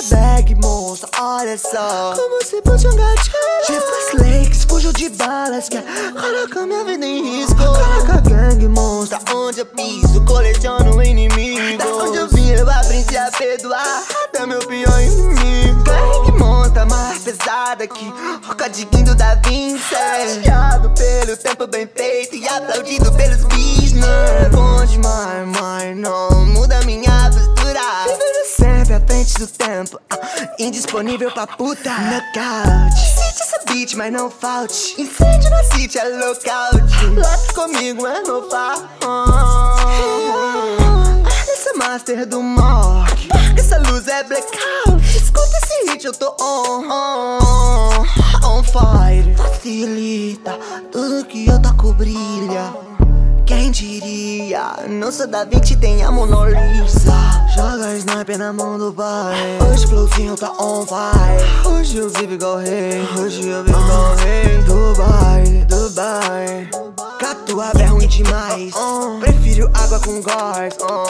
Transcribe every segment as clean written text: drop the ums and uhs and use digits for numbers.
bag, monstro, olha só como se fosse um gatinho. Tipo Lakes, fugiu de balas, quer colocar minha vida em risco. Coloca gangue, monstro, onde eu piso, coleciono inimigo. Da onde eu vim eu aprendi a perdoar até meu pior inimigo. Gangue, monstro, mais pesada que rocadinho da Vinci. Chateado pelo tempo bem feito e aplaudido pelos business. Bom demais, mas não muda minha postura. Vivendo sempre à frente do tempo, indisponível pra puta. Knockout, sente essa beat, mas não falte. Incêndio na city, é lockout. Lock comigo é no par. Esse é master do Marck. Essa luz é blackout. Escuta esse hit, eu tô on fire. Facilita, tudo que eu toco brilha. Quem diria, não sou da 20, tem a MONALIZA. Joga sniper na mão do pai. Hoje o flowzinho tá on fire. Hoje eu vivo igual rei. Hoje eu vivo igual rei. Dubai. Catuaba é ruim demais. Prefiro água com gás.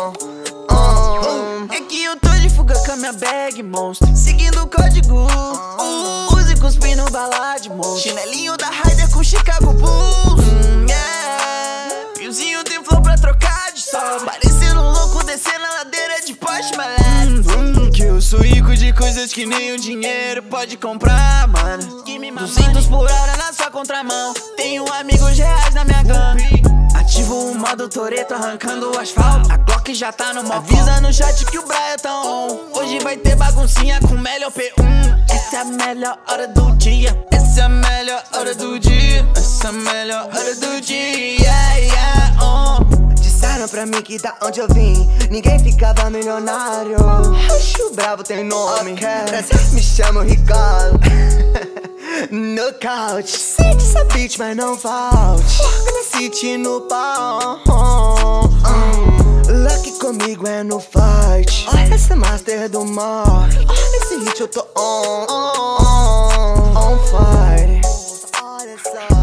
É que eu tô de fuga com a minha bag, monstro. Seguindo o código. Use cuspindo balade, monstro. Chinelinho da Ryder com Chicago Bulls. PiuZinho tem flow pra trocar de sol. Parecendo um louco descendo a ladeira de PORSH, malé. Que eu sou rico de coisas que nem o dinheiro pode comprar, mano. 200 por hora na sua contramão. Tenho amigos reais na minha gangue. Ativo o modo TORETTO arrancando o asfalto. A Glock já tá no mal. Avisa no chat que o Brian tá on. Hoje vai ter baguncinha com melhor P1. Essa é a melhor hora do dia. Essa é a melhor hora do dia. Essa é a melhor hora do dia. Disseram pra mim que da onde eu vim ninguém ficava milionário. Acho bravo tem nome. Prazer, me chamo Ricardo. Knockout, sente essa beat, mas não falte. Na city no pau. Lucky comigo é no fight. Olha essa master do Marck. Esse hit eu tô on fire. Olha só.